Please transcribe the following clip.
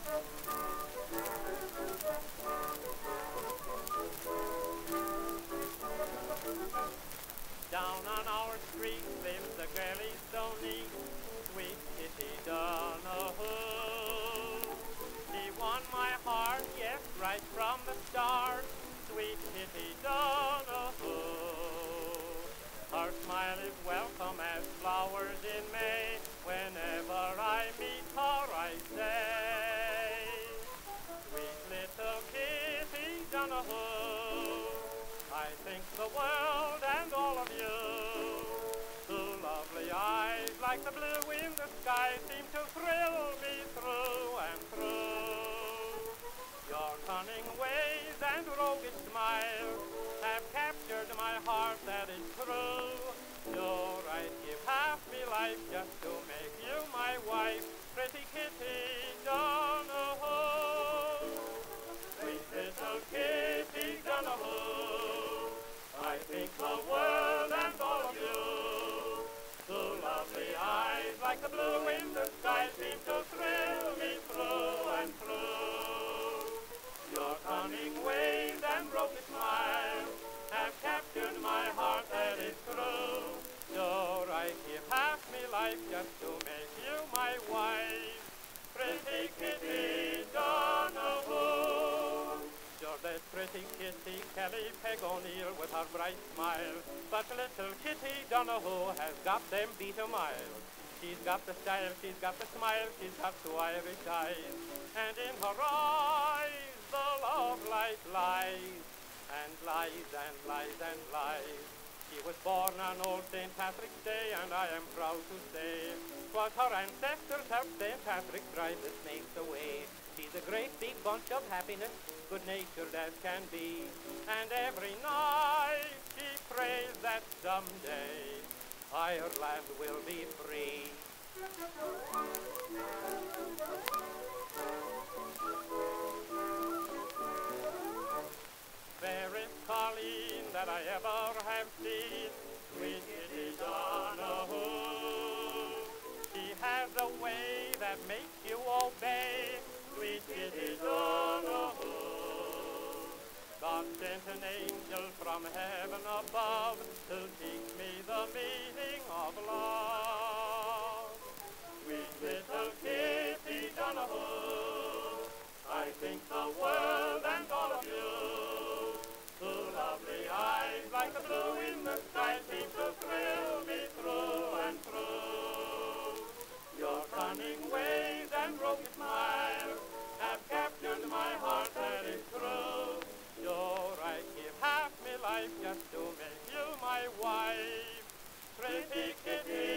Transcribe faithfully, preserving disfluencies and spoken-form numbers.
Down on our street lives a girlie so neat, sweet Kitty Donohue. She won my heart, yes, right from the start, sweet Kitty Donohue. Her smile is welcome as flowers in May. Whenever I meet her, I say, sweet little Kitty Donohue, I think the world and all of you. Two lovely eyes like the blue in the sky seem to thrill me through and through. Your cunning ways and roguish smile have captured my heart, that is true. Sure, I'd give half me life just to make you my wife, pretty Kitty Donohue. Sweet little Kitty Donohue, I think the world and all of you. Two lovely eyes like the blue in the sky seem to thrill me through and through. Your cunning ways and roguish smile have captured my heart, that is true. Sure, I'd give half me life just to make you my wife, pretty Kitty Donohue. Sure, there's pretty Kitty Kelly Peg O'Neill with her bright smile, but little Kitty Donohue has got them beat a mile. She's got the style, she's got the smile, she's got two Irish eyes, and in her eyes the love light lies, and lies and lies and lies. She was born on old Saint Patrick's Day, and I am proud to say 'twas her ancestors helped Saint Patrick drive the snakes away. She's a great big bunch of happiness, good-natured as can be, and every night she prays that someday Ireland will be free. Fairest colleen that I ever have seen, sweet Kitty Donohue. She has a way that makes you obey, sweet Kitty Donohue. God sent an angel from heaven above to teach me the meaning of love. Sweet little Kitty Donohue, I think the world and all of you. Two lovely eyes like the blue in the sky seem to thrill me through and through. Your cunning ways and roguish smile have captured my heart, that is true. Sure, I'd give half me life just to make you my wife, pretty Kitty